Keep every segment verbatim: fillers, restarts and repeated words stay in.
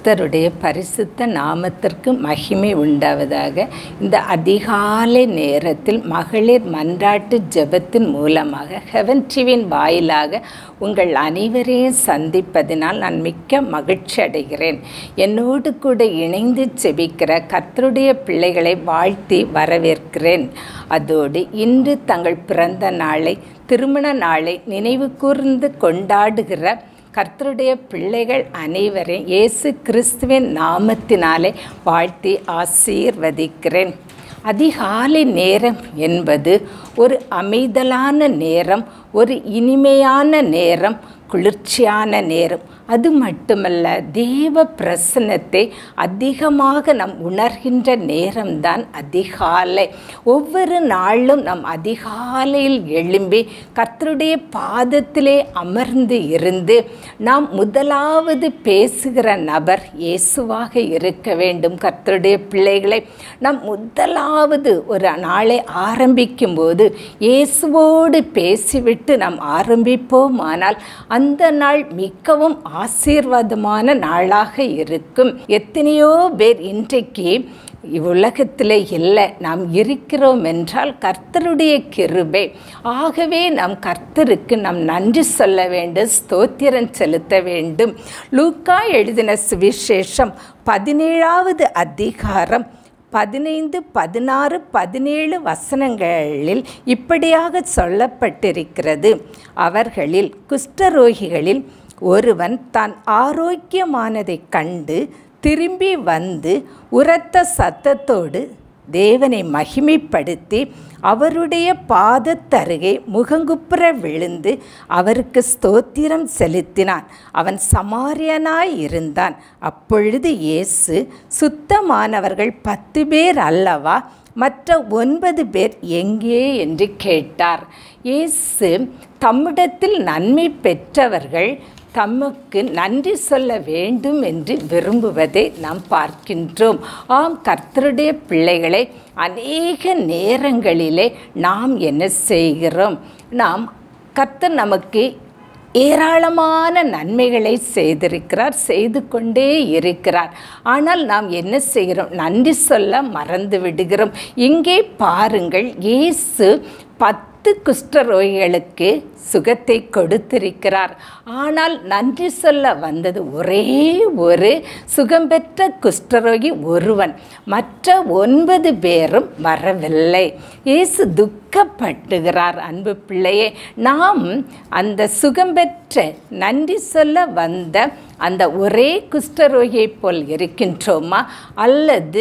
கர்த்தருடைய பரிசுத்த நாமத்திற்கு மகிமை உண்டாவதாக. இந்த அதிகாலை நேரத்தில் மகளிர் மன்றாட்டு ஜெபத்தின் மூலமாக ஹெவன்டிவின் வாயிலாக உங்கள் அனைவரையும் சந்திப்பதினால் நான் மிக்க மகிழ்ச்சி அடைகிறேன். என்னோடு கூட இணைந்து ஜெபிக்கிற கர்த்தருடைய பிள்ளைகளை வாழ்த்தி வரவேற்கிறேன். அதோடு இன்று தங்கள் பிறந்த நாளை, திருமண நாளை நினைவு கூர்ந்து கொண்டாடுகிற கர்த்தருடைய பிள்ளைகள் அனைவரையும் இயேசு கிறிஸ்துவின் நாமத்தினாலே வாழ்த்தி ஆசீர்வதிக்கிறேன். அதிகாலை நேரம் என்பது ஒரு அமைதலான நேரம், ஒரு இனிமையான நேரம், குளிர்ச்சியான நேரம். அது மட்டுமல்ல, தேவ பிரசன்னத்தை அதிகமாக நாம் உணர்கின்ற நேரம்தான் அதிகாலை. ஒவ்வொரு நாளும் நாம் அதிகாலையில் எழும்பி கர்த்தருடைய பாதத்திலே அமர்ந்து இருந்து நாம் முதலாவது பேசுகிற நபர் இயேசுவாக இருக்க வேண்டும். கர்த்தருடைய பிள்ளைகளை நாம் முதலாவது ஒரு நாளை ஆரம்பிக்கும் போது இயேசுவோடு பேசிவிட்டு நாம் ஆரம்பிப்போமானால் அந்த நாள் மிகவும் ஆசீர்வாதமான நாளாக இருக்கும். எத்தனையோ பேர் இன்றைக்கு இவ்வுலகத்தில் இல்லை, நாம் இருக்கிறோம் என்றால் கர்த்தருடைய கிருபை. ஆகவே நாம் கர்த்தருக்கு நாம் நன்றி சொல்ல வேண்டும், ஸ்தோத்திரம் செலுத்த வேண்டும். லூக்கா எழுதின சுவிசேஷம் பதினேழாவது அதிகாரம் பதினைந்து, பதினாறு, பதினேழு வசனங்களில் இப்படியாக சொல்லப்பட்டிருக்கிறது. அவர்களில் குஷ்டரோகிகளில் ஒருவன் தான் ஆரோக்கியமானதைக் கண்டு திரும்பி வந்து உரத்த சத்தத்தோடு தேவனை மகிமைப்படுத்தி அவருடைய பாதத்தருகே முகங்குப்புற விழுந்து அவருக்கு ஸ்தோத்திரம் செலுத்தினான். அவன் சமாரியனாய் இருந்தான். அப்பொழுது இயேசு, சுத்தமானவர்கள் பத்து பேர் அல்லவா, மற்ற ஒன்பது பேர் எங்கே என்று கேட்டார். இயேசு தம்மிடத்தில் நன்மை பெற்றவர்கள் தமக்கு நன்றி சொல்ல வேண்டும் என்று விரும்புவதை நாம் பார்க்கின்றோம். ஆம், கர்த்தருடைய பிள்ளைகளை அநேக நேரங்களிலே நாம் என்ன செய்கிறோம்? நாம் கர்த்தர் நமக்கு ஏராளமான நன்மைகளை செய்திருக்கிறார், செய்து கொண்டே இருக்கிறார். ஆனால் நாம் என்ன செய்கிறோம்? நன்றி சொல்ல மறந்து விடுகிறோம். இங்கே பாருங்கள், இயேசு பத்து குஷ்டரோகிகளுக்கு சுகத்தை கொடுத்திருக்கிறார். ஆனால் நன்றி சொல்ல வந்தது ஒரே ஒரு சுகம் பெற்ற குஷ்டரோகி ஒருவன். மற்ற ஒன்பது பேரும் வரவில்லை. இயேசு துக்கப்பட்டுகிறார். அன்பு பிள்ளையே, நாம் அந்த சுகம் பெற்ற நன்றி சொல்ல வந்த அந்த ஒரே குஷ்டரோகியை போல் இருக்கின்றோமா, அல்லது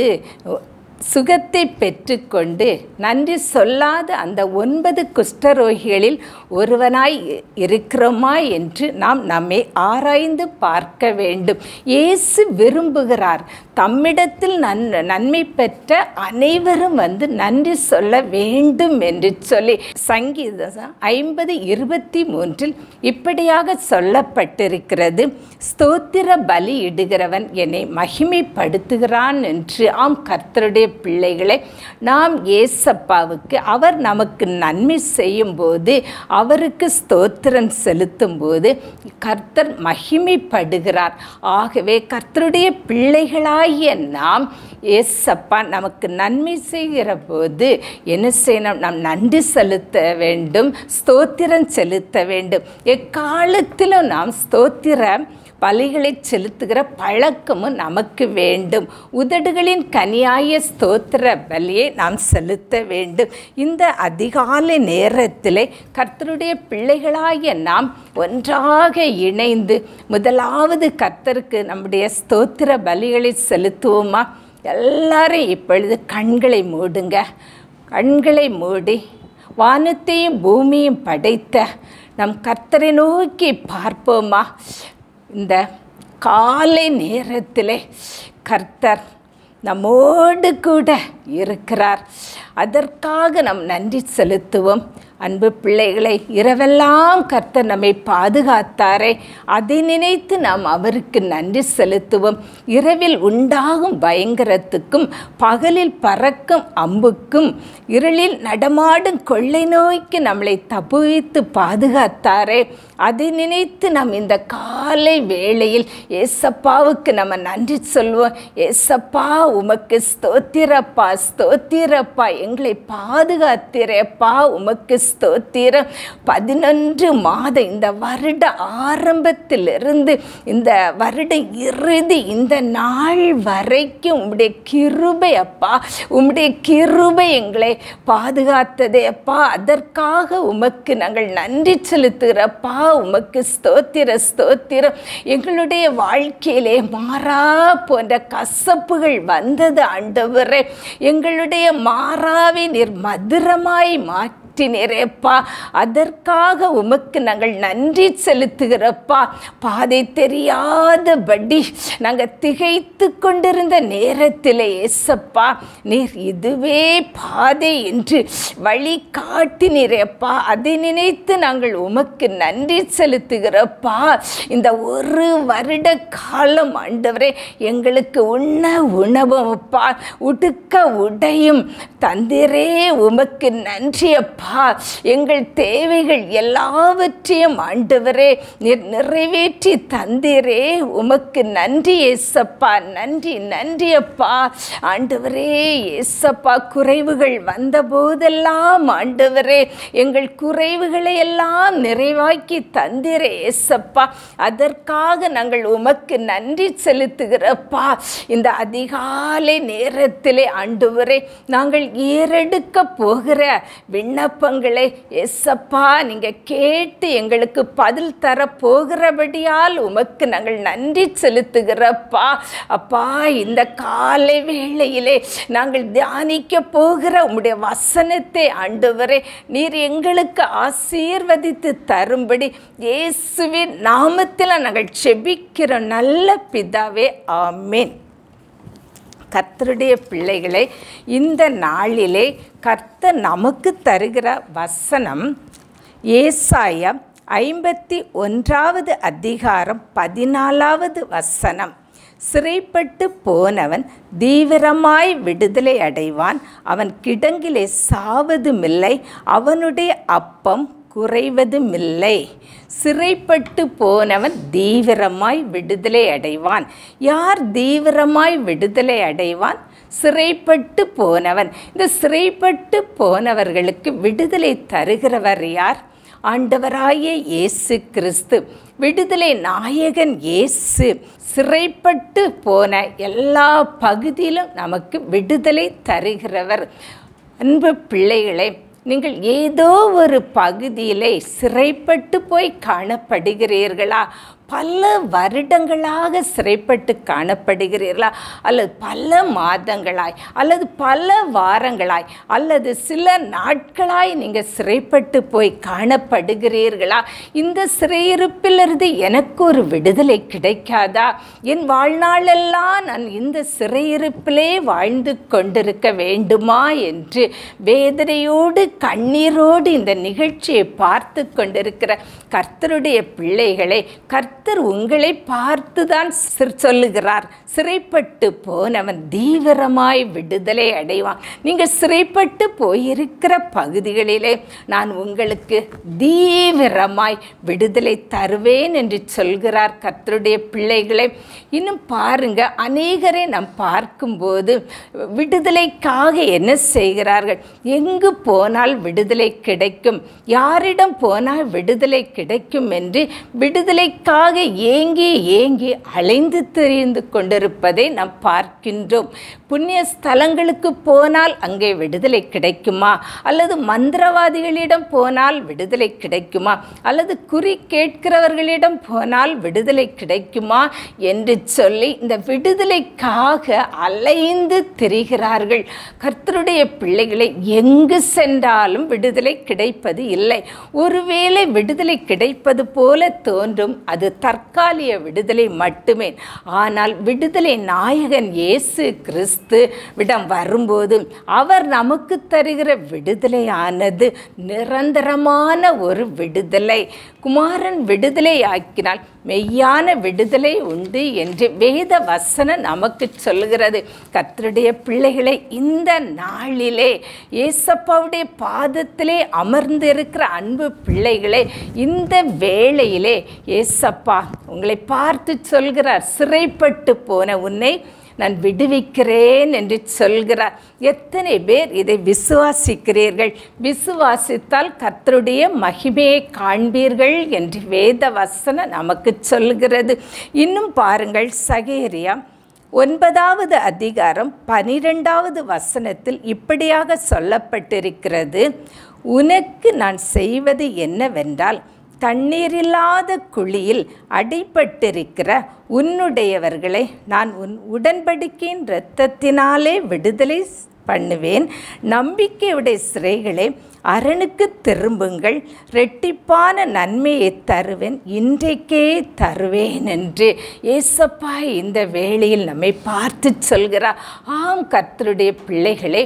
சுகத்தை பெற்றுக்கொண்டு நன்றி சொல்லாத அந்த ஒன்பது குஷ்டரோகிகளில் ஒருவனாய் இருக்கிறோமா என்று நாம் நம்மை ஆராய்ந்து பார்க்க வேண்டும். இயேசு விரும்புகிறார் தம்மிடத்தில் நன் நன்மை பெற்ற அனைவரும் வந்து நன்றி சொல்ல வேண்டும் என்று சொல்லி சங்கீதம் ஐம்பது இருபத்தி மூன்றில் இப்படியாக சொல்லப்பட்டிருக்கிறது. ஸ்தோத்திர பலி இடுகிறவன் என்னை மகிமைப்படுத்துகிறான் என்று. ஆம், கர்த்தருடைய பிள்ளைகளை, நாம் ஏசப்பாவுக்கு அவர் நமக்கு நன்மை செய்யும் போது, அவருக்கு ஸ்தோத்திரம் செலுத்தும் போது கர்த்தர் மகிமைப்படுகிறார். ஆகவே கர்த்தருடைய பிள்ளைகளாகிய நாம் ஏசப்பா நமக்கு நன்மை செய்கிற போது என்ன செய்யணும்? நாம் நன்றி செலுத்த வேண்டும், ஸ்தோத்திரம் செலுத்த வேண்டும். எக்காலத்திலும் நாம் ஸ்தோத்திரம் பலிகளை செலுத்துகிற பழக்கமும் நமக்கு வேண்டும். உதடுகளின் கனியாய ஸ்தோத்திர பலியை நாம் செலுத்த வேண்டும். இந்த அதிகாலை நேரத்திலே கர்த்தருடைய பிள்ளைகளாகிய நாம் ஒன்றாக இணைந்து முதலாவது கர்த்தருக்கு நம்முடைய ஸ்தோத்திர பலிகளை செலுத்துவோமா? எல்லாரும் இப்பொழுது கண்களை மூடுங்க. கண்களை மூடி வானத்தையும் பூமியும் படைத்த நம் கர்த்தரை நோக்கி பார்ப்போமா? இந்த காலை நேரத்திலே கர்த்தர் நம்மோடு கூட இருக்கிறார். அதற்காக நாம் நன்றி செலுத்துவோம். அன்பு பிள்ளைகளை, இரவெல்லாம் கர்த்தர் நம்மை பாதுகாத்தாரே, அதை நினைத்து நாம் அவருக்கு நன்றி செலுத்துவோம். இரவில் உண்டாகும் பயங்கரத்துக்கும் பகலில் பறக்கும் அம்புக்கும் இருளில் நடமாடும் கொள்ளை நோய்க்கு நம்மளை தப்புவித்து பாதுகாத்தாரே, அதை நினைத்து நாம் இந்த காலை வேளையில் ஏசப்பாவுக்கு நம்ம நன்றி சொல்வோம். ஏசப்பா, உமக்கு ஸ்தோத்திரப்பா, ஸ்தோத்திரப்பா, எங்களை பாதுகாத்திரப்பா, உமக்கு ஸ்தோத்திரம். பதினொன்று மாதம் இந்த வருட ஆரம்பத்திலிருந்து இந்த வருட இறுதி இந்த நாள் வரைக்கும் உம்முடைய கிருபை அப்பா, உம்முடைய கிருபை எங்களை பாதுகாத்ததே அப்பா. அதற்காக உமக்கு நாங்கள் நன்றி செலுத்துகிறப்பா. உமக்கு ஸ்தோத்திர ஸ்தோத்திரம். எங்களுடைய வாழ்க்கையிலே மாறா போன்ற கசப்புகள் வந்தது ஆண்டவரே. எங்களுடைய மாறாவை நீர் மதுரமாய் மாற்றி நிறைப்பா. அதற்காக உமக்கு நாங்கள் நன்றி செலுத்துகிறப்பா. பாதை தெரியாதபடி நாங்கள் திகைத்து கொண்டிருந்த நேரத்தில் ஏசப்பா, நீர் இதுவே பாதை என்று வழி காட்டினீரப்பா. அதை நினைத்து நாங்கள் உமக்கு நன்றி செலுத்துகிறப்பா. இந்த ஒரு வருட காலம் ஆண்டவரே எங்களுக்கு உண்ண உணவும் அப்பா, உடுக்க உடையும் தந்திரே. உமக்கு நன்றி அப்பா. எங்கள் தேவைகள் எல்லாவற்றையும் ஆண்டவரே நீர் நிறைவேற்றி தந்தீரே. உமக்கு நன்றி ஏசப்பா, நன்றி நன்றி அப்பா. ஆண்டவரே ஏசப்பா, குறைவுகள் வந்த போதெல்லாம் ஆண்டவரே எங்கள் குறைவுகளை எல்லாம் நிறைவாக்கி தந்தீரே ஏசப்பா. அதற்காக நாங்கள் உமக்கு நன்றி செலுத்துகிறப்பா. இந்த அதிகாலை நேரத்திலே ஆண்டவரே நாங்கள் ஏறெடுக்க போகிற விண்ணப்பங்களை ஏசப்பா நீங்க கேட்டு எங்களுக்கு பதில் தர போகிறபடியால் உமக்கு நாங்கள் நன்றி செலுத்துகிறப்பா. அப்பா, இந்த காலை வேளையிலே நாங்கள் தியானிக்க போகிற உம்முடைய வசனத்தை ஆண்டவரே நீர் எங்களுக்கு ஆசீர்வதித்து தரும்படி இயேசுவின் நாமத்தில் நாங்கள் செபிக்கிறோம் நல்ல பிதாவே, ஆமென். கர்த்தருடைய பிள்ளைகளை, இந்த நாளிலே கர்த்தர் நமக்கு தருகிற வசனம் ஏசாயா ஐம்பத்தி ஒன்றாவது அதிகாரம் பதினாலாவது வசனம். சிறைப்பட்டு போனவன் தீவிரமாய் விடுதலை அடைவான், அவன் கிடங்கிலே சாவதுமில்லை, அவனுடைய அப்பம் குறைவதுமில்லை. சிறைப்பட்டு போனவன் தீவிரமாய் விடுதலை அடைவான். யார் தீவிரமாய் விடுதலை அடைவான்? சிறைப்பட்டு போனவன். இந்த சிறைப்பட்டு போனவர்களுக்கு விடுதலை தருகிறவர் யார்? ஆண்டவராகிய இயேசு கிறிஸ்து, விடுதலை நாயகன் இயேசு. சிறைப்பட்டு போன எல்லா பகுதியிலும் நமக்கு விடுதலை தருகிறவர். அன்பு பிள்ளைகளே, நீங்கள் ஏதோ ஒரு பகுதியிலே சிறைப்பட்டு போய் காணப்படுகிறீர்களா? பல வருடங்களாக சிறைப்பட்டு காணப்படுகிறீர்களா? அல்லது பல மாதங்களாய், அல்லது பல வாரங்களாய், அல்லது சில நாட்களாய் நீங்கள் சிறைப்பட்டு போய் காணப்படுகிறீர்களா? இந்த சிறையிருப்பிலிருந்து எனக்கு ஒரு விடுதலை கிடைக்காதா? என் வாழ்நாளெல்லாம் நான் இந்த சிறையிருப்பிலே வாழ்ந்து கொண்டிருக்க வேண்டுமா என்று வேதனையோடு கண்ணீரோடு இந்த நிகழ்ச்சியை பார்த்து கொண்டிருக்கிற கர்த்தருடைய பிள்ளைகளை, கர்த்தர் உங்களை பார்த்துதான் சொல்லுகிறார். சிறைப்பட்டு போனவன் தீவிரமாய் விடுதலை அடைவான். நீங்கள் சிறைப்பட்டு போயிருக்கிற பகுதிகளிலே நான் உங்களுக்கு தீவிரமாய் விடுதலை தருவேன் என்று சொல்கிறார் கர்த்தருடைய பிள்ளைகளை. இன்னும் பாருங்க, அநேகரை நாம் பார்க்கும்போது விடுதலைக்காக என்ன செய்கிறார்கள்? எங்கு போனால் விடுதலை கிடைக்கும், யாரிடம் போனால் விடுதலை கிடைக்கும் என்று விடுதலைக்காக ஏங்கி ஏங்கி அலைந்து திரிந்து கொண்டிருப்பதை நாம் பார்க்கின்றோம். புண்ணிய ஸ்தலங்களுக்கு போனால் அங்கே விடுதலை கிடைக்குமா? அல்லது மந்திரவாதிகளிடம் போனால் விடுதலை கிடைக்குமா? அல்லது குறி கேட்கிறவர்களிடம் போனால் விடுதலை கிடைக்குமா என்று சொல்லி இந்த விடுதலைக்காக அலைந்து திரிகிறார்கள். கர்த்தருடைய பிள்ளைகளை, எங்கு சென்றாலும் விடுதலை கிடைப்பது இல்லை. ஒருவேளை விடுதலை கிடைப்பது போல தோன்றும், அது தற்காலிக விடுதலை மட்டுமே. ஆனால் விடுதலை நாயகன் இயேசு கிறிஸ்து விடம் வரும்போது அவர் நமக்கு தருகிற விடுதலையானது நிரந்தரமான ஒரு விடுதலை. குமாரன் விடுதலை ஆக்கினால் மெய்யான விடுதலை உண்டு என்று வேத வசனம் நமக்கு சொல்கிறது. கர்த்தருடைய பிள்ளைகளை, இந்த நாளிலே ஏசப்பாவுடைய பாதத்திலே அமர்ந்திருக்கிற அன்பு பிள்ளைகளே, இந்த வேளையிலே ஏசப்பா உங்களை பார்த்து சொல்கிறார், சிறைப்பட்டு போன உன்னை நான் விடுவிக்கிறேன் என்று சொல்கிறார். எத்தனை பேர் இதை விசுவாசிக்கிறீர்கள்? விசுவாசித்தால் கர்த்தருடைய மகிமையை காண்பீர்கள் என்று வேத வசனம் நமக்கு சொல்கிறது. இன்னும் பாருங்கள், சகேரியா ஒன்பதாவது அதிகாரம் பனிரெண்டாவது வசனத்தில் இப்படியாக சொல்லப்பட்டிருக்கிறது, உனக்கு நான் செய்வது என்னவென்றால், தண்ணீரில்லாத குழியில் அடிபட்டிருக்கிற உன்னுடையவர்களை நான் உன் உடன்படிக்கையின் இரத்தத்தினாலே விடுதலை பண்ணுவேன். நம்பிக்கையுடைய சிறைகளே, அரணுக்கு திரும்புங்கள், ரெட்டிப்பான நன்மையை தருவேன், இன்றைக்கே தருவேன் என்று ஏசப்பா இந்த வேளையில் நம்மை பார்த்து சொல்கிறார். ஆம் கர்த்தருடைய பிள்ளைகளே,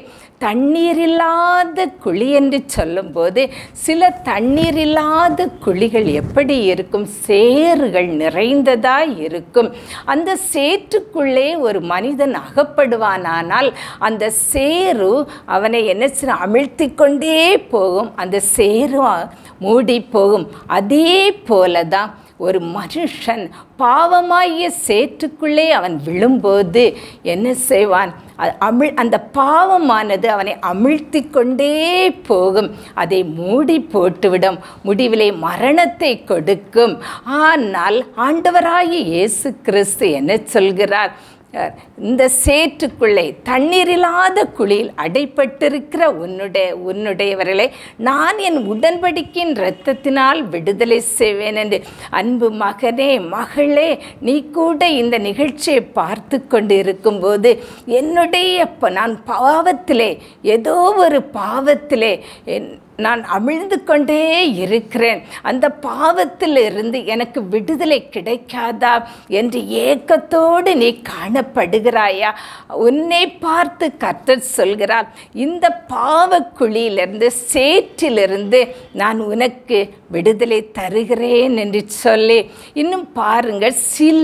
தண்ணீரில்லாத குழி என்று சொல்லும்போது சில தண்ணீரில்லாத குழிகள் எப்படி இருக்கும்? சேறுகள் நிறைந்ததாய் இருக்கும். அந்த சேற்றுக்குள்ளே ஒரு மனிதன் அகப்படுவானானால் அந்த சேறு அவனை என்ன செய்ய அமிழ்த்தி கொண்டே போகும், அந்த சேறு மூடி போகும். அதே போலதான் ஒரு மனுஷன் பாவமாகிய சேற்றுக்குள்ளே அவன் விழும்போது என்ன செய்வான்? அமிழ் அந்த பாவமானது அவனை அமிழ்த்தி கொண்டே போகும், அதை மூடி போட்டுவிடும், முடிவிலே மரணத்தை கொடுக்கும். ஆனால் ஆண்டவராகிய இயேசு கிறிஸ்து என்ன சொல்கிறார்? இந்த சேற்றுக்குள்ளே தண்ணீரில்லாத குழியில் அடைப்பட்டிருக்கிற உன்னுடைய உன்னுடையவர்களை நான் என் உடன்படிக்கையின் இரத்தத்தினால் விடுதலை செய்வேன் என்று. அன்பு மகனே, மகளே, நீ கூட இந்த நிகழ்ச்சியை பார்த்து கொண்டு இருக்கும்போது, என்னுடைய நான் பாவத்திலே ஏதோ ஒரு பாவத்திலே நான் அமிழ்ந்து கொண்டே இருக்கிறேன், அந்த பாவத்திலிருந்து எனக்கு விடுதலை கிடைக்காதா என்று ஏக்கத்தோடு நீ காணப்படுகிறாயா? உன்னை பார்த்து கர்த்தர் சொல்கிறார், இந்த பாவக்குழியிலிருந்து சேற்றிலிருந்து நான் உனக்கு விடுதலை தருகிறேன் என்று சொல்லி. இன்னும் பாருங்கள், சில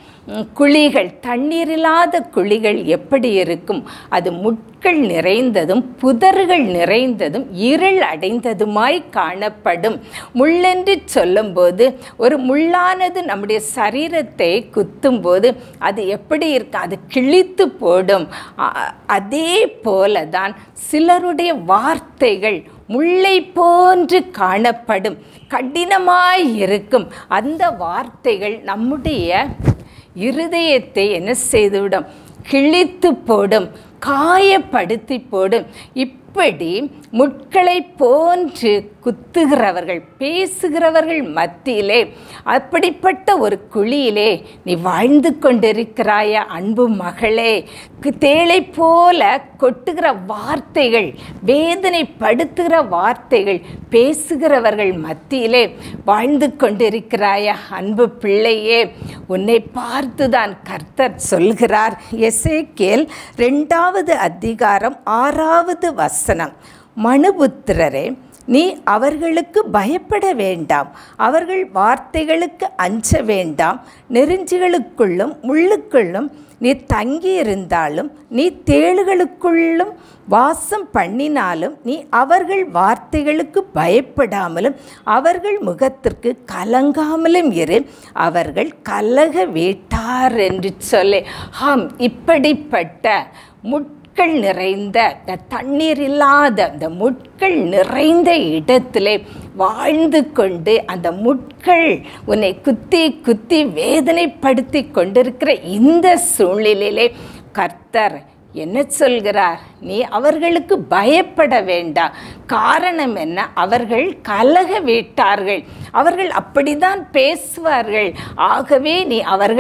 குழிகள், தண்ணீரில்லாத குழிகள் எப்படி இருக்கும்? அது முட்கள் நிறைந்ததும் புதர்கள் நிறைந்ததும் இருள் அடைந்ததுமாய் காணப்படும். முள்ளென்று சொல்லும்போது ஒரு முள்ளானது நம்முடைய சரீரத்தை குத்தும்போது அது எப்படி இருக்கும்? அது கிழித்து போடும். அதே போலதான் சிலருடைய வார்த்தைகள் முல்லை போன்று காணப்படும், கடினமாய் இருக்கும். அந்த வார்த்தைகள் நம்முடைய இருதயத்தை என்ன செய்துவிடும்? கிழித்து போடும், காயப்படுத்தி போடும். இப்படி முட்களை போன்று குத்துகிறவர்கள், பேசுகிறவர்கள் மத்தியிலே, அப்படிப்பட்ட ஒரு குழியிலே நீ வாழ்ந்து கொண்டிருக்கிறாயா? அன்பு மகளே, தேளை போல கொட்டுகிற வார்த்தைகள், வேதனைப்படுத்துகிற வார்த்தைகள் பேசுகிறவர்கள் மத்தியிலே வாழ்ந்து கொண்டிருக்கிறாயா? அன்பு பிள்ளையே, உன்னை பார்த்துதான் கர்த்தர் சொல்கிறார். எசேக்கியேல் இரண்டாவது அதிகாரம் ஆறாவது வசனம், மனுபுத்திரரே, நீ அவர்களுக்கு பயப்பட வேண்டாம், அவர்கள் வார்த்தைகளுக்கு அஞ்ச வேண்டாம். நெருஞ்சிகளுக்குள்ளும் முள்ளுக்குள்ளும் நீ தங்கியிருந்தாலும், நீ தேளுகளுக்குள்ளும் வாசம் பண்ணினாலும், நீ அவர்கள் வார்த்தைகளுக்கு பயப்படாமலும் அவர்கள் முகத்திற்கு கலங்காமலும் இரு, அவர்கள் கலக வேட்டார் என்று சொல்லி. ஆம், இப்படிப்பட்ட முட் முட்கள் நிறைந்த, தண்ணீர் இல்லாத அந்த முட்கள் நிறைந்த இடத்திலே வாழ்ந்து கொண்டு அந்த முட்கள் உன்னை குத்தி குத்தி வேதனைப்படுத்தி கொண்டிருக்கிற இந்த சூழ்நிலையிலே கர்த்தர் என்ன சொல்கிறார்? நீ அவர்களுக்கு பயப்பட வேண்டாம். காரணம் என்ன? அவர்கள் கலக விட்டார்கள், அவர்கள் அப்படித்தான் பேசுவார்கள். ஆகவே நீ அவர்கள்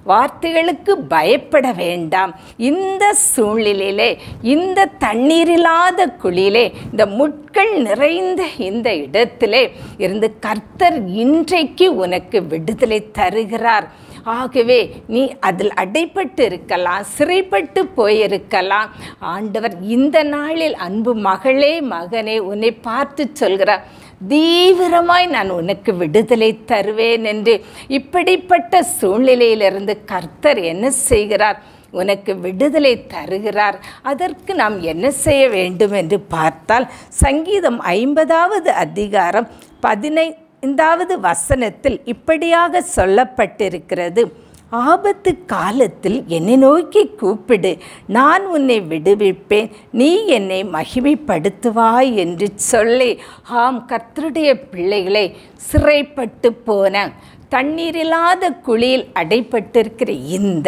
வார்த்தைகளுக்கு பயப்பட வேண்டாம். இந்த சூழ்நிலையிலே, இந்த தண்ணீரில்லாத குழியிலே, இந்த முட்கள் நிறைந்த இந்த இடத்திலே இருந்து கர்த்தர் இன்றைக்கு உனக்கு விடுதலை தருகிறார். ஆகவே நீ அதில் அடைப்பட்டு இருக்கலாம், சிறைப்பட்டு போயிருக்கலாம். ஆண்டவர் இந்த நாளில் அன்பு மகளே, மகனே, உன்னை பார்த்து சொல்கிறார், தீவிரமாய் நான் உனக்கு விடுதலை தருவேன் என்று. இப்படிப்பட்ட சூழ்நிலையிலிருந்து கர்த்தர் என்ன செய்கிறார்? உனக்கு விடுதலை தருகிறார். அதற்கு நாம் என்ன செய்ய வேண்டும் என்று பார்த்தால், சங்கீதம் ஐம்பதாவது அதிகாரம் பதினைந்தாவது வசனத்தில் இப்படியாக சொல்லப்பட்டிருக்கிறது, ஆபத்து காலத்தில் என்னை நோக்கி கூப்பிடு, நான் உன்னை விடுவிப்பேன், நீ என்னை மகிமைப்படுத்துவாய் என்று சொல்லி. ஆம், கர்த்தருடைய பிள்ளைகளை, சிறைப்பட்டு போன, தண்ணீரில்லாத குழியில் அடைப்பட்டிருக்கிற இந்த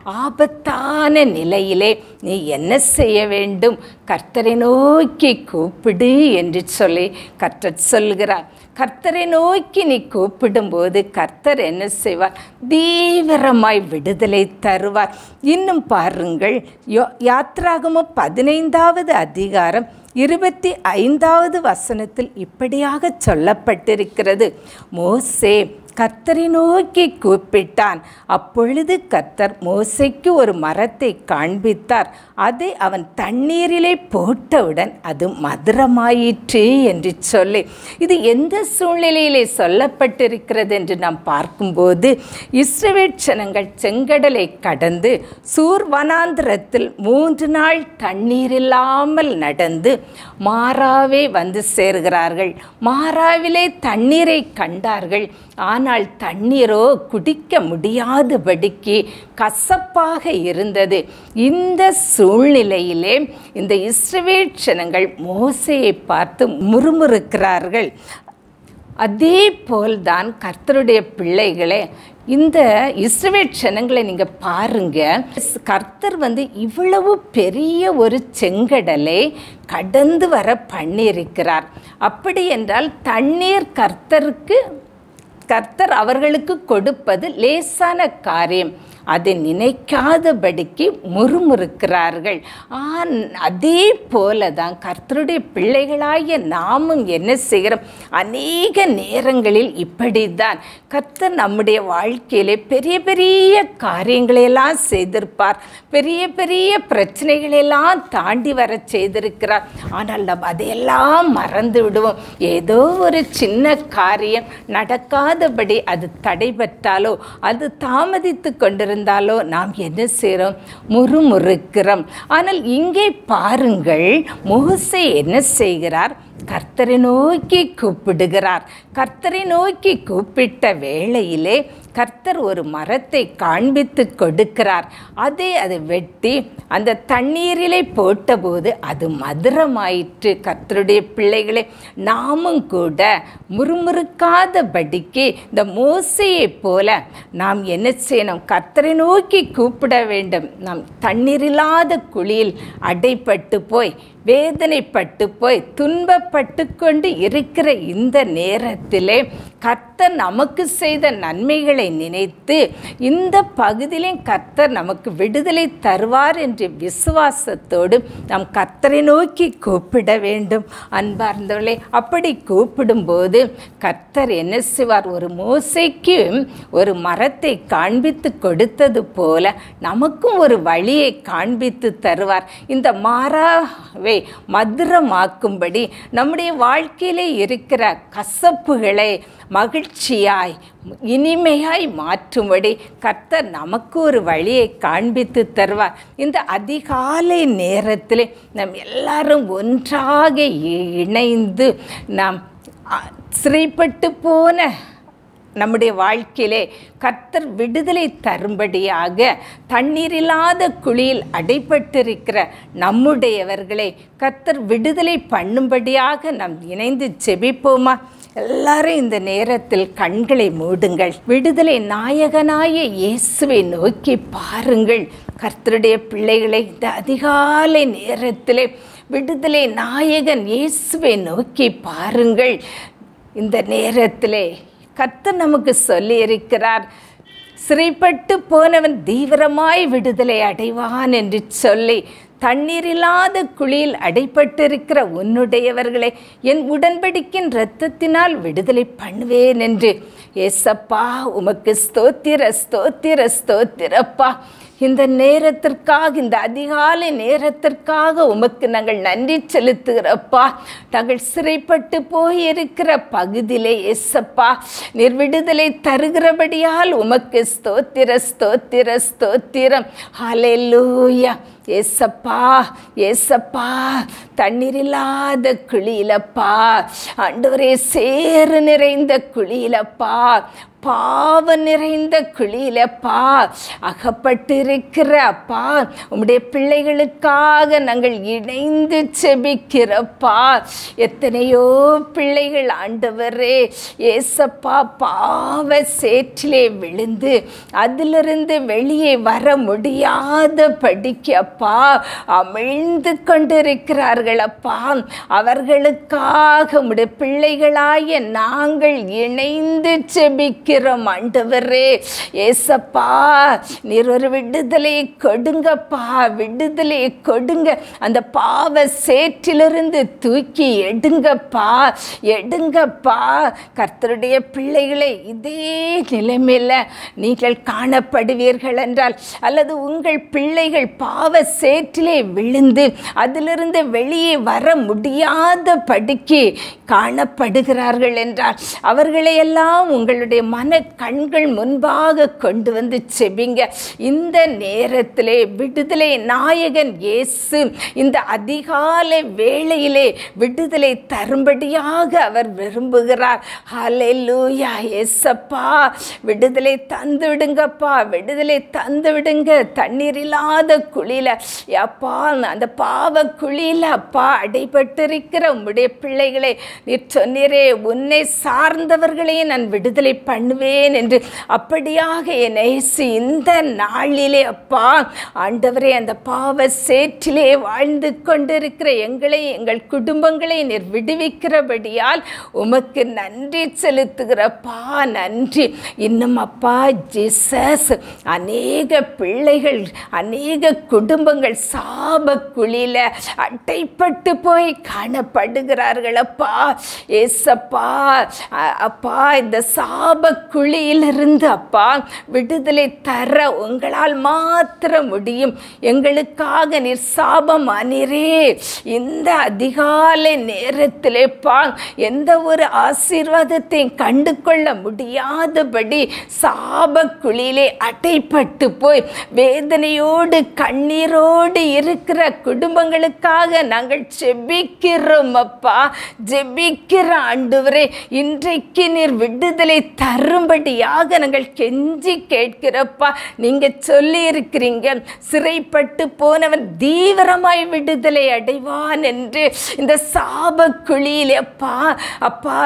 ஆபத்தான நிலையிலே நீ என்ன செய்ய வேண்டும்? கர்த்தரை நோக்கி கூப்பிடு என்று சொல்லி கர்த்தர் சொல்கிறார். கர்த்தரை நோக்கி நீ கூப்பிடும்போது கர்த்தர் என்ன செய்வார்? தீவிரமாய் விடுதலை தருவார். இன்னும் பாருங்கள், யோ யாத்ராகமம் பதினைந்தாவது அதிகாரம் இருபத்தி ஐந்தாவது வசனத்தில் இப்படியாக சொல்லப்பட்டிருக்கிறது, மோசே கர்த்தரை நோக்கி கூப்பிட்டான், அப்பொழுது கர்த்தர் மோசேக்கு ஒரு மரத்தை காண்பித்தார், அதை அவன் தண்ணீரிலே போட்டவுடன் அது மதுரமாயிற்று என்று சொல்லி. இது எந்த சூழ்நிலையிலே சொல்லப்பட்டிருக்கிறது என்று நாம் பார்க்கும்போது, இஸ்ரவேல் ஜனங்கள் செங்கடலை கடந்து சூர் வனாந்திரத்தில் மூன்று நாள் தண்ணீர் இல்லாமல் நடந்து மாராவே வந்து சேர்கிறார்கள். மாராவிலே தண்ணீரை கண்டார்கள். ஆனால் தண்ணீரோ குடிக்க முடியாதபடிக்கு கசப்பாக இருந்தது. இந்த சூழ்நிலையிலே இந்த இஸ்ரவேல் ஜனங்கள் மோசேயை பார்த்து முறுமுறுக்கிறார்கள். அதே போல்தான் கர்த்தருடைய பிள்ளைகளே, இந்த இஸ்ரவேல் ஜனங்களை நீங்கள் பாருங்க, கர்த்தர் வந்து இவ்வளவு பெரிய ஒரு செங்கடலை கடந்து வர பண்ணியிருக்கிறார். அப்படி என்றால் தண்ணீர் கர்த்தருக்கு கர்த்தர் அவர்களுக்கு கொடுப்பது லேசான காரியம். அதை நினைக்காதபடிக்கு முறுமுறுக்கிறார்கள். ஆன் அதே போல தான் கர்த்தருடைய பிள்ளைகளாகிய நாமும் என்ன செய்கிறோம்? அநேக நேரங்களில் இப்படி தான் கர்த்தர் நம்முடைய வாழ்க்கையிலே பெரிய பெரிய காரியங்களையெல்லாம் செய்திருப்பார், பெரிய பெரிய பிரச்சனைகளெல்லாம் தாண்டி வர செய்திருக்கிறார். ஆனால் நம்ம அதையெல்லாம் மறந்து விடுவோம். ஏதோ ஒரு சின்ன காரியம் நடக்காதபடி அது தடைபட்டாலோ, அது தாமதித்து கொண்டிருந்தாலோ நாம் என்ன செய்கிறோம்? முறுமுறுக்கிறோம். ஆனால் இங்கே பாருங்கள், மோசே என்ன செய்கிறார்? கர்த்தரை நோக்கி கூப்பிடுகிறார். கர்த்தரை நோக்கி கூப்பிட்ட வேளையிலே கர்த்தர் ஒரு மரத்தை காண்பித்து கொடுக்கிறார். அதை அதை வெட்டி அந்த தண்ணீரிலே போட்டபோது அது மதுரமாயிற்று. கர்த்தருடைய பிள்ளைகளை, நாமும் கூட முறுமுறுக்காதபடிக்கு இந்த மோசையை போல நாம் என்ன செய்யணும்? கர்த்தரை நோக்கி கூப்பிட வேண்டும். நாம் தண்ணீரில்லாத குழியில் அடைப்பட்டு போய், வேதனைப்பட்டு போய், துன்பப்பட்டு கொண்டு இருக்கிற இந்த நேரத்திலே கர்த்தர் நமக்கு செய்த நன்மைகளை நினைத்து இந்த பகுதியிலும் கர்த்தர் நமக்கு விடுதலை தருவார் என்ற விசுவாசத்தோடு நாம் கர்த்தரை நோக்கி கூப்பிட வேண்டும். அன்பார்ந்தவர்களே, அப்படி கூப்பிடும்போது கர்த்தர் என்ன செய்வார்? ஒரு மோசைக்கு ஒரு மரத்தை காண்பித்து கொடுத்தது போல நமக்கும் ஒரு வழியை காண்பித்து தருவார். இந்த மாறாவை மதுரமாக்கும்படி நம்முடைய வாழ்க்கையிலே இருக்கிற கசப்புகளை மகிழ்ச்சியாய், இனிமையாய் மாற்றும்படி கர்த்தர் நமக்கு ஒரு வழியை காண்பித்து தருவார். இந்த அதிகாலை நேரத்தில் நாம் எல்லாரும் ஒன்றாக இணைந்து நாம் சிறைப்பட்டு போன நம்முடைய வாழ்க்கையிலே கர்த்தர் விடுதலை தரும்படியாக, தண்ணீரில்லாத குழியில் அடைப்பட்டிருக்கிற நம்முடையவர்களை கர்த்தர் விடுதலை பண்ணும்படியாக நாம் இணைந்து ஜெபிப்போமா? எல்லாரும் இந்த நேரத்தில் கண்களை மூடுங்கள். விடுதலை நாயகனாய இயேசுவை நோக்கி பாருங்கள். கர்த்தருடைய பிள்ளைகளை இந்த அதிகாலை நேரத்தில் விடுதலை நாயகன் இயேசுவை நோக்கி பாருங்கள். இந்த நேரத்தில் கர்த்தர் நமக்கு சொல்லி இருக்கிறார், சிறைப்பட்டு போனவன் தீவிரமாய் விடுதலை அடைவான் என்று சொல்லி, தண்ணீர் இல்லாத குழியில் அடைப்பட்டிருக்கிற உன்னுடையவர்களை என் உடன்படிக்கையின் இரத்தத்தினால் விடுதலை பண்ணுவேன் என்று. ஏசப்பா, உமக்கு ஸ்தோத்திர ஸ்தோத்திர ஸ்தோத்திரப்பா. இந்த நேரத்திற்காக, இந்த அதிகாலை நேரத்திற்காக உமக்கு நாங்கள் நன்றி செலுத்துகிறப்பா. நாங்கள் சிறைப்பட்டு போயிருக்கிற பகுதியிலே ஏசப்பா நீர் விடுதலை தருகிறபடியால் உமக்கு ஸ்தோத்திர ஸ்தோத்திர ஸ்தோத்திரம். ஹல்லேலூயா. ஏசப்பா, ஏசப்பா, தண்ணீர் இல்லாத குழியிலப்பா, ஆண்டவரே, சேறு நிறைந்த குழியிலப்பா, பாவ நிறைந்த குழியிலப்பா அகப்பட்டிருக்கிற அப்பா உம்முடைய பிள்ளைகளுக்காக நாங்கள் இணைந்து செபிக்கிறப்பா. எத்தனையோ பிள்ளைகள் ஆண்டவரே ஏசப்பா பாவ சேற்றிலே விழுந்து அதிலிருந்து வெளியே வர முடியாத படிக்கப்பா அமிழ்ந்து கொண்டிருக்கிறார்கள் அப்பா. அவர்களுக்காக உம்முடைய பிள்ளைகளாய நாங்கள் இணைந்து செபிக்க ஆண்டவரே ஏசப்பா, நீர் ஒரு விடுதலை கொடுங்கப்பா, விடுதலை கொடுங்க. அந்த பாவ சேற்றிலிருந்து தூக்கி எடுங்கப்பா, எடுங்கப்பா. கர்த்தருடைய பிள்ளைகளை இதே நிலைமையில நீங்கள் காணப்படுவீர்கள் என்றால், அல்லது உங்கள் பிள்ளைகள் பாவ சேற்றிலே விழுந்து அதிலிருந்து வெளியே வர முடியாத படிக்கு காணப்படுகிறார்கள் என்றால், அவர்களையெல்லாம் உங்களுடைய மன கண்கள் முன்பாக கொண்டு வந்து செபிங்க. இந்த நேரத்திலே விடுதலை நாயகன் இயேசு இந்த அதிகாலை வேளையிலே விடுதலை தரும்படியாக அவர் விரும்புகிறார். ஹல்லேலூயா. ஏசப்பா, விடுதலை தந்து விடுங்கப்பா, விடுதலை தந்து விடுங்க. தண்ணீர் இல்லாத குழியில அப்பா, அந்த பாவ குழியில அப்பா அடைபட்டிருக்கிற உம்முடைய பிள்ளைகளை நீர் சொன்னீரே, உன்னை சார்ந்தவர்களையும் நான் விடுதலை பண்ணுவேன் என்று. அப்படியாக என் இயேசு இந்த நாளிலே அப்பா ஆண்டவரே, அந்த பாவ சேற்றிலே வாழ்ந்து கொண்டிருக்கிற எங்களை, எங்கள் குடும்பங்களை நீர் விடுவிக்கிறபடியால் உமக்கு நன்றி செலுத்துகிறப்பா. நன்றி. இன்னும் அப்பா ஜீசஸ், அநேக பிள்ளைகள், அநேக குடும்பங்கள் சாப குழியில அடைப்பட்டு போய் காணப்படுகிறார்கள் அப்பா. ஏசப்பா அப்பா, இந்த சாப குழியிலிருந்து அப்பா விடுதலை தர உங்களால் மாத்திர முடியும். எங்களுக்காக நீர் சாபம் அனிரே. இந்த அதிகாலை நேரத்திலே பா எந்த ஒரு ஆசீர்வாதத்தையும் கண்டு கொள்ள முடியாதபடி சாப குழியிலே அடைப்பட்டு போய் வேதனையோடு கண்ணீரோடு இருக்கிற குடும்பங்களுக்காக நாங்கள் ஜெபிக்கிறோம் அப்பா. ஜெபிக்கிற ஆண்டவரே, இன்றைக்கு நீர் விடுதலை தரும்படியாக நாங்கள் கெஞ்சி கேட்கிறப்பா. நீங்க சொல்லி இருக்கிறீங்க, சிறைப்பட்டு போனவன் தீவிரமாய் விடுதலை அடைவான் என்று. இந்த சாப குழியில் அப்பா அப்பா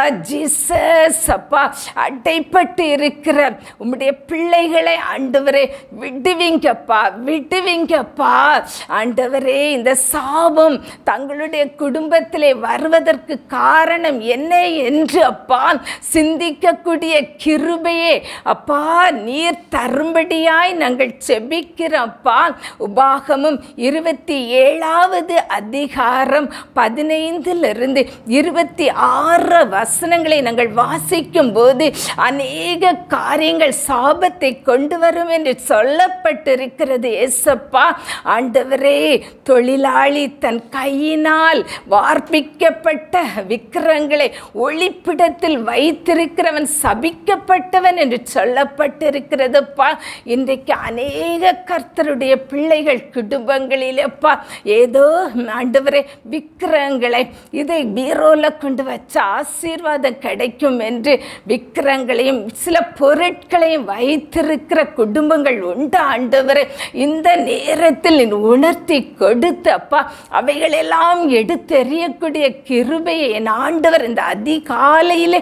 ஜீசஸ் அப்பா அடைப்பட்டு இருக்கிற உம்முடைய பிள்ளைகளை ஆண்டவரே விடுவீங்கப்பா, விடுவீங்கப்பா. ஆண்டவரே, இந்த சாபம் தங்களுடைய குடும்பத்திலே வருவதற்கு காரணம் என்ன என்று அப்பா சிந்திக்கக்கூடிய கிருபையே அப்பா நீர் தரும்படியாய் நாங்கள் செபிக்கிறோம்ப்பா. உபாகமும் இருபத்தி ஏழாவது அதிகாரம் பதினைந்திலிருந்து இருபத்தி ஆறு வசனங்களை நாங்கள் வாசிக்கும் போது அநேக காரியங்கள் சாபத்தை கொண்டு வரும் என்று சொல்லப்பட்டிருக்கிறது. ஏசப்பா ஆண்டவரே, தொழிலாளி தன் கையினால் வார்ப்பிக்கப்பட்ட விக்கிரங்களை ஒளிப்பிடத்தில் வைத்திருக்கிறவன் சபிக்கப்பட்டவன் என்று சொல்லப்பட்டிருக்கிறதுப்பா. இன்றைக்கு அநேக கர்த்தருடைய பிள்ளைகள் குடும்பங்களிலப்பா ஏதோ ஆண்டவரே விக்கிரங்களை இதை பீரோல கொண்டு வச்ச ஆசீர்வாதம் கிடைக்கும் என்று விக்கிரங்களையும் சில பொருட்களையும் வைத்திருக்கிற குடும்பங்கள் உண்டு. ஆண்டவரே, இந்த நேரத்தில் உணர்த்தி கொடுத்தப்பா அவைகளெல்லாம் எடுத்தெறியக்கூடிய கிருபையை என் ஆண்டவர் இந்த அதிகாலையிலே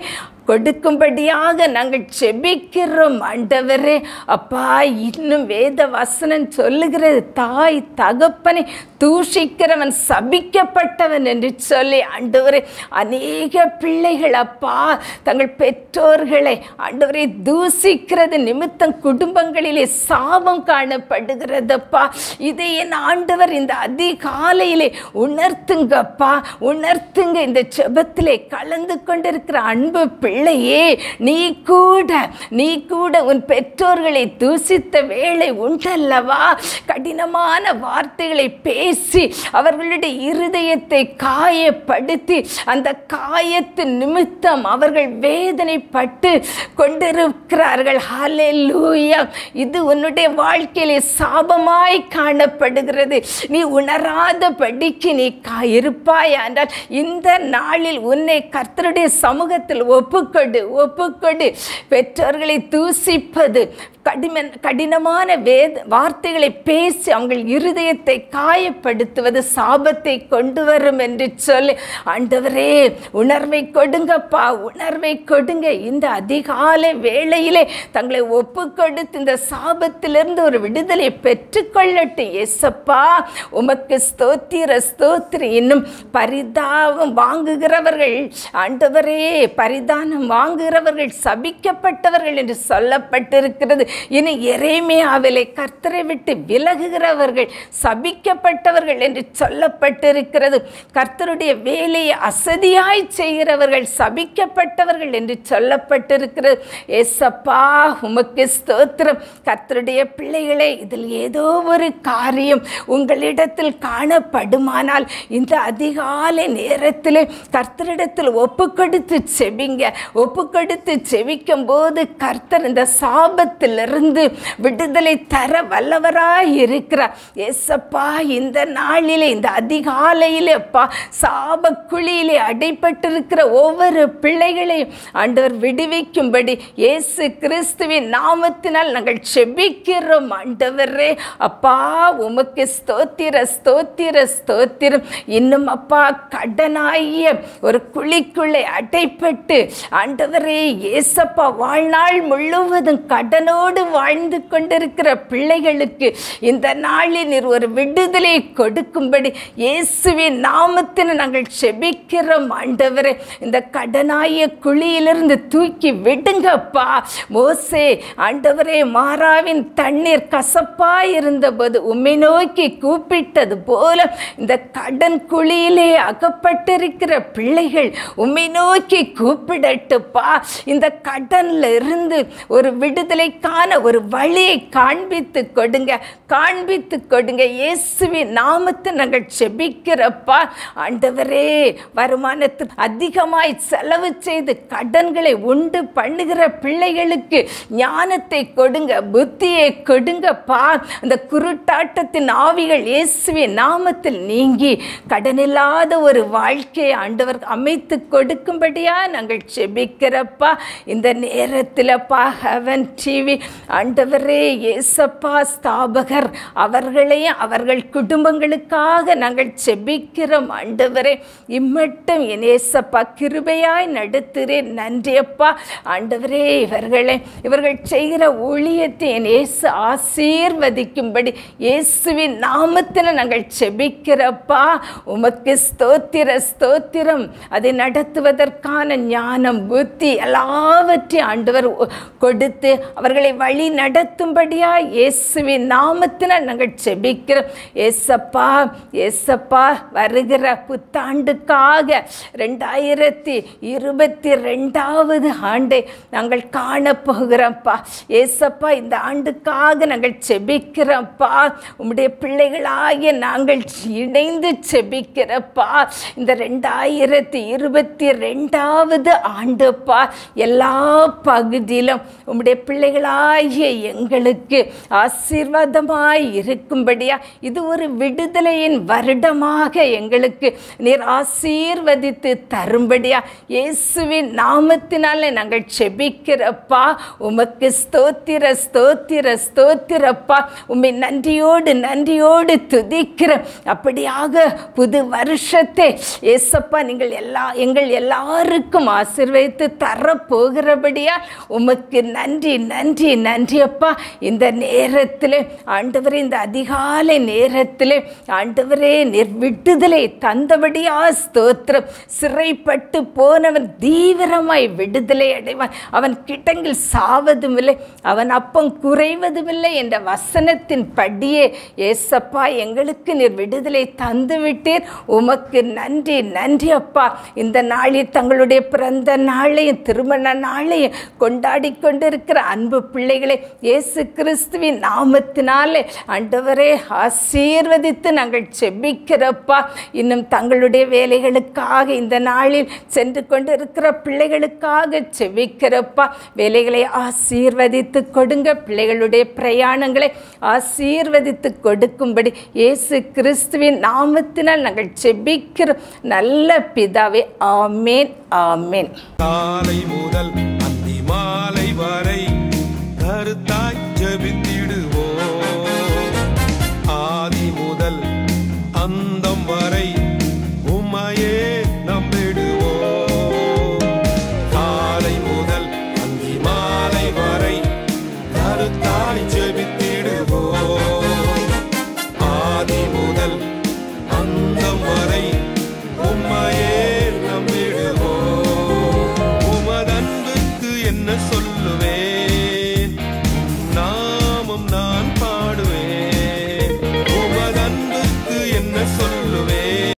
கொடுக்கும்படியாக நாங்கள் செபிக்கிறோம் ஆண்டவரே. அப்பா, இன்னும் வேத வசனம் சொல்லுகிறது, தாய் தகப்பனை தூஷிக்கிறவன் சபிக்கப்பட்டவன் என்று சொல்லி ஆண்டவரே, அநேக பிள்ளைகள் அப்பா தங்கள் பெற்றோர்களை ஆண்டவரை தூஷிக்கிறது நிமித்தம் குடும்பங்களிலே சாபம் காணப்படுகிறதப்பா. இதை என் ஆண்டவர் இந்த அதிகாலையிலே உணர்த்துங்கப்பா, உணர்த்துங்க. இந்த ஜெபத்திலே கலந்து கொண்டிருக்கிற அன்பு பிள்ளையே, நீ கூட நீ கூட உன் பெற்றோர்களை தூஷித்த வேளை உண்டல்லவா? கடினமான வார்த்தைகளை பேசி அவர்களுடைய இருதயத்தை காயப்படுத்தி அந்த காயத்தின் நிமித்தம் அவர்கள் வேதனைப்பட்டு கொண்டிருக்கிறார்கள். ஹல்லேலூயா. இது உன்னுடைய வாழ்க்கையிலே சாபமாய் காணப்படுகிறது. நீ உணராதபடிக்கு நீ இருப்பாய் என்றால் இந்த நாளில் உன்னை கர்த்தருடைய சமூகத்தில் ஒப்புக்கொடு ஒப்புக்கொடு பெற்றோர்களை தூசிப்பது, கடின கடினமான வேத வார்த்தைகளை பேசி அவங்கள் இருதயத்தை காயப்படுத்துவது சாபத்தை கொண்டு வரும் என்று சொல்லி ஆண்டவரே உணர்வை கொடுங்கப்பா, உணர்வை கொடுங்க. இந்த அதிகாலை வேளையிலே தங்களை ஒப்பு கொடுத்து இந்த சாபத்திலிருந்து ஒரு விடுதலை பெற்றுக்கொள்ளட்டும். ஏசப்பா, உமக்கு ஸ்தோத்திர ஸ்தோத்திர. இன்னும் பரிதாபம் வாங்குகிறவர்கள் ஆண்டவரே, பரிதானம் வாங்குகிறவர்கள் சபிக்கப்பட்டவர்கள் என்று சொல்லப்பட்டிருக்கிறது. இனி எரேமியாவிலே கர்த்தரை விட்டு விலகுகிறவர்கள் சபிக்கப்பட்டவர்கள் என்று சொல்லப்பட்டிருக்கிறது. கர்த்தருடைய வேலையை அசதியாய் செய்கிறவர்கள் சபிக்கப்பட்டவர்கள் என்று சொல்லப்பட்டிருக்கிறது. ஏசப்பா, உமக்கு ஸ்தோத்திரம். கர்த்தருடைய பிள்ளைகளே, இதில் ஏதோ ஒரு காரியம் உங்களிடத்தில் காணப்படுமானால் இந்த அதிகாலை நேரத்திலே கர்த்தரிடத்தில் ஒப்பு கொடுத்து செபிங்க. ஒப்பு கொடுத்து செபிக்கும் போது கர்த்தர் இந்த சாபத்தில் இருந்து விடுதலை தர வல்லவராய் இருக்கிறார். ஏசப்பா, இந்த நாளிலே இந்த அதிகாலையிலே அப்பா சாப குழியிலே அடைப்பட்டிருக்கிற ஒவ்வொரு பிள்ளைகளையும் ஆண்டவர் விடுவிக்கும்படி இயேசு கிறிஸ்துவின் நாமத்தினால் நாங்கள் செபிக்கிறோம். ஆண்டவரே அப்பா, உமக்கு ஸ்தோத்திர ஸ்தோத்திர ஸ்தோத்திரம். இன்னும் அப்பா, கடனாகிய ஒரு குழிக்குள்ளே அடைப்பட்டு ஆண்டவரே ஏசப்பா வாழ்நாள் முழுவதும் கடனோடு வாழ்ந்து கொண்டிருக்கிற பிள்ளைகளுக்கு இந்த நாளில் நீர் ஒரு விடுதலை கொடுக்கும்படி இயேசுவின் நாமத்தில் நாங்கள் செபிக்கிறோம். ஆண்டவரே, இந்த கடனாய குழியிலிருந்து தூக்கி விடுங்கப்பா. மோசே ஆண்டவரே மாறாவின் தண்ணீர் கசப்பாய் இருந்தபோது உம்மை நோக்கி கூப்பிட்டது போல இந்த கடன் குழியிலே அகப்பட்டிருக்கிற பிள்ளைகள் உம்மை நோக்கி கூப்பிடட்டுப்பா. இந்த கடன்ல இருந்து ஒரு விடுதலைக்கான ஒரு வழியை காண்பித்து கொடுங்க, காண்பித்து கொடுங்க. இயேசுவின் நாமத்தை நாங்கள் செபிக்கிறப்பா. ஆண்டவரே, வருமானத்துக்கு அதிகமாய் செலவு செய்து கடன்களை உண்டு பண்ணுகிற பிள்ளைகளுக்கு ஞானத்தை கொடுங்க, புத்தியை கொடுங்கப்பா. அந்த குருட்டாட்டத்தின் ஆவிகள் இயேசுவின் நாமத்தில் நீங்கி கடனில்லாத ஒரு வாழ்க்கையை ஆண்டவர் அமைத்து கொடுக்கும்படியா நாங்கள் செபிக்கிறப்பா. இந்த நேரத்தில் பா ஹெவன் டிவி ஆண்டவரே ஏசப்பா ஸ்தாபகர் அவர்களையும் அவர்கள் குடும்பங்களுக்காக நாங்கள் செபிக்கிறோம். ஆண்டவரே, இம்மட்டும் என் ஏசப்பா கிருபையாய் நடத்துகிறேன். நன்றியப்பா. ஆண்டவரே, இவர்களை இவர்கள் செய்கிற ஊழியத்தை என் இயேசு ஆசீர்வதிக்கும்படி இயேசுவின் நாமத்தில் நாங்கள் செபிக்கிறப்பா. உமக்கு ஸ்தோத்திர ஸ்தோத்திரம். அதை நடத்துவதற்கான ஞானம் புத்தி எல்லாவற்றையும் ஆண்டவர் கொடுத்து அவர்களை வழி நடத்தும்படியா இயேசுவின் நாமத்தினால் நாங்கள் செபிக்கிறோம். ஏசப்பா ஏசப்பா வருகிற புத்தாண்டுக்காக ரெண்டாயிரத்தி இருபத்தி ரெண்டாவது ஆண்டை நாங்கள் காணப்போகிறோம்ப்பா. ஏசப்பா, இந்த ஆண்டுக்காக நாங்கள் செபிக்கிறோம்ப்பா. உம்முடைய பிள்ளைகளாகிய நாங்கள் இணைந்து செபிக்கிறப்பா. இந்த ரெண்டாயிரத்தி இருபத்தி ரெண்டாவது ஆண்டுப்பா எல்லா பகுதியிலும் உம்முடைய பிள்ளைகளா பிள்ளைகளாகிய எங்களுக்கு ஆசீர்வாதமாய் இருக்கும்படியா இது ஒரு விடுதலையின் வருடமாக எங்களுக்கு நீர் ஆசீர்வதித்து தரும்படியா இயேசுவின் நாமத்தினாலே நாங்கள் செபிக்கிறப்பா. உமக்கு ஸ்தோத்திர ஸ்தோத்திர ஸ்தோத்திரப்பா. உம்மை நன்றியோடு நன்றியோடு துதிக்கிற அப்படியாக புது வருஷத்தை ஏசப்பா நீங்கள் எல்லா எங்கள் எல்லாருக்கும் ஆசீர்வதித்து தரப்போகிறபடியா உமக்கு நன்றி நன்றி நன்றி அப்பா. இந்த நேரத்தில் ஆண்டவரே, இந்த அதிகாலை நேரத்தில் ஆண்டவரே நீர் விடுதலை தந்தபடியா ஸ்தோத்திரம். சிறைப்பட்டு போனவன் தீவிரமாய் விடுதலை அடைவான். அவன் கிட்டங்கில் சாவதும் இல்லை, அவன் அப்பம் குறைவதும் இல்லை என்ற வசனத்தின் படியே ஏசப்பா எங்களுக்கு நீர் விடுதலை தந்து விட்டீர். உமக்கு நன்றி நன்றி அப்பா. இந்த நாளில் தங்களுடைய பிறந்த நாளையும் திருமண நாளையும் கொண்டாடி கொண்டிருக்கிற அன்பு பிள்ளைகளை இயேசு கிறிஸ்துவின் நாமத்தினாலே ஆண்டவரே ஆசீர்வதித்து நாங்கள் செபிக்கிறப்பா. இன்னும் தங்களுடைய வேலைகளுக்காக இந்த நாளில் சென்று கொண்டிருக்கிற பிள்ளைகளுக்காக செபிக்கிறப்பா. வேலைகளை ஆசீர்வதித்து கொடுங்க, பிள்ளைகளுடைய பிரயாணங்களை ஆசீர்வதித்து கொடுக்கும்படி இயேசு கிறிஸ்துவின் நாமத்தினால் நாங்கள் செபிக்கிறோம் நல்ல பிதாவே. ஆமேன் ஆமேன். காலை முதல் அந்தி மாலை வரை கருத்தாய் ஜெபித்து